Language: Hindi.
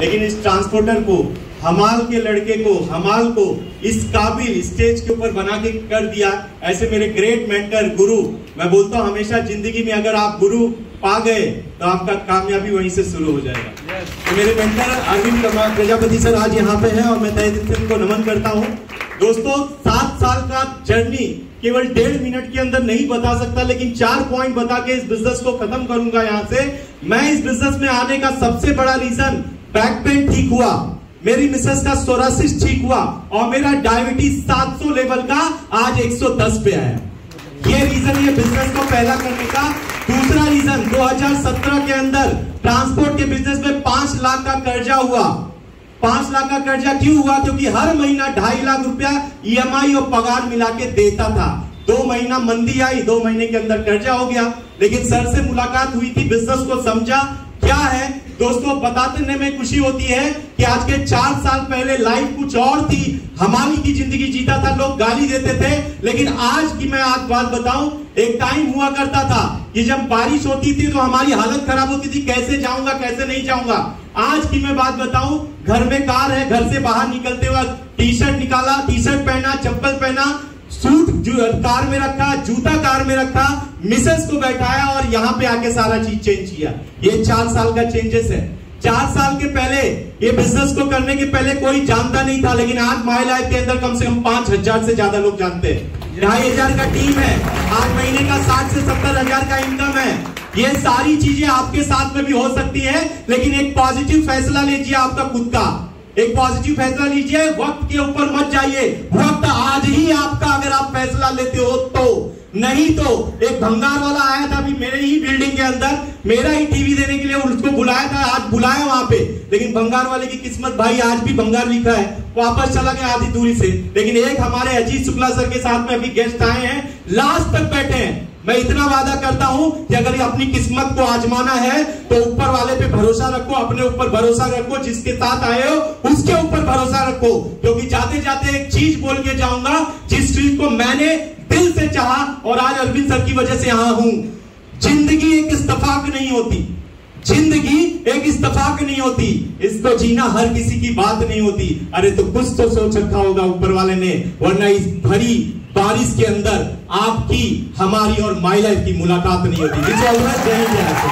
लेकिन इस ट्रांसपोर्टर को, हमाल के लड़के को, हमाल को इस काबिल स्टेज के ऊपर बना के कर दिया। ऐसे मेरे ग्रेट मेंटर गुरु, मैं बोलता हूं हमेशा जिंदगी में अगर आप गुरु पा गए तो आपका कामयाबी वहीं से शुरू हो जाएगा। तो मेरे मेंटर अरविंद प्रजापति सर आज यहाँ पे हैं और मैं तहे दिल से उनको नमन करता हूँ। दोस्तों 7 साल का जर्नी केवल 1.5 मिनट के अंदर नहीं बता सकता, लेकिन 4 पॉइंट बता के इस बिजनेस को खत्म करूंगा। यहाँ से मैं इस बिजनेस में आने का सबसे बड़ा रीजन, बैक पेन ठीक हुआ, मेरी मिसेस का सोरासिस ठीक हुआ और मेरा डायबिटीज 700 लेवल का आज 110 पे आया। ये रीजन है बिजनेस को पहला करने का। दूसरा रीजन 2017 के अंदर ट्रांसपोर्ट के बिजनेस में 5 लाख का कर्जा हुआ। 5 लाख का कर्जा क्यों हुआ? क्योंकि हर महीना 2.5 लाख रुपया EMI और पगार मिला के देता था। 2 महीना मंदी आई, 2 महीने के अंदर कर्जा हो गया। लेकिन सर से मुलाकात हुई थी, बिजनेस को समझा क्या है। दोस्तों बताने में खुशी होती है कि आज के 4 साल पहले लाइफ कुछ और थी, हमारी की जिंदगी जीता था, लोग गाली देते थे। लेकिन आज की मैं आज बात बताऊं, एक टाइम हुआ करता था कि जब बारिश होती थी तो हमारी हालत खराब होती थी, कैसे जाऊंगा कैसे नहीं जाऊंगा। आज की मैं बात बताऊं, घर में कार है, घर से बाहर निकलते वक्त टी-शर्ट निकाला, टी-शर्ट पहना, चप्पल पहना, सूट कार में रखा, जूता कार में रखा, मिसेस को बैठाया और यहाँ पे आके सारा चीज चेंज किया। ये 4 साल का चेंजेस है। 4 साल के पहले ये बिजनेस को करने के पहले कोई जानता नहीं था, लेकिन आज माई लाइफ के अंदर कम से कम 5,000 से ज्यादा लोग जानते हैं। 2,500 का टीम है, आज महीने का 60 से 70,000 का इनकम है। ये सारी चीजें आपके साथ में भी हो सकती है, लेकिन एक पॉजिटिव फैसला लीजिए आपका खुद का। एक पॉजिटिव फैसला लीजिए, वक्त के ऊपर मत जाइए। वक्त आज ही आपका, अगर आप फैसला लेते हो तो। नहीं तो एक भंगार वाला आया था अभी मेरे ही बिल्डिंग के अंदर, मेरा ही टीवी देने के लिए उसको बुलाया था, आज बुलाया वहां पे, लेकिन भंगार वाले की किस्मत भाई आज भी भंगार लिखा है, वापस चला गया आधी दूरी से। लेकिन एक हमारे अजीत शुक्ला सर के साथ में अभी गेस्ट आए हैं, लास्ट तक बैठे हैं। मैं इतना वादा करता हूं कि अगर अपनी किस्मत को आजमाना है तो ऊपर वाले पे भरोसा रखो, अपने ऊपर भरोसा रखो, जिसके साथ आए हो उसके ऊपर भरोसा रखो। क्योंकि जाते जाते एक चीज बोल के जाऊंगा, जिस चीज को मैंने दिल से चाहा और आज अरविंद सर की वजह से यहां हूं। जिंदगी एक इत्तेफाक नहीं होती, जिंदगी एक इत्तेफाक नहीं होती, इसको जीना हर किसी की बात नहीं होती। अरे तो कुछ तो सोच रखा होगा ऊपर वाले ने, वरना इस भरी बारिश के अंदर आपकी, हमारी और माई लाइफ की मुलाकात नहीं होती।